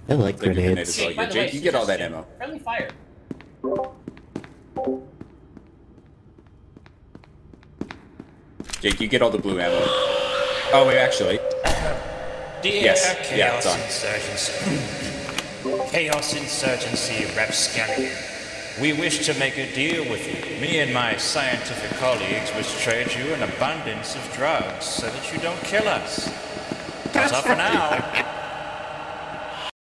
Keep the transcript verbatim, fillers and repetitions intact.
I like Like a grenade grenades. as well. Jake, by Yeah, the Jake, way, you get all that suggestion, ammo. Friendly fire. Jake, you get all the blue ammo. Oh wait, actually. Dear Yes, Chaos yeah, it's on. Insurgency. Chaos Insurgency Rapscallion. We wish to make a deal with you. Me and my scientific colleagues wish to trade you an abundance of drugs so that you don't kill us. That's all for now.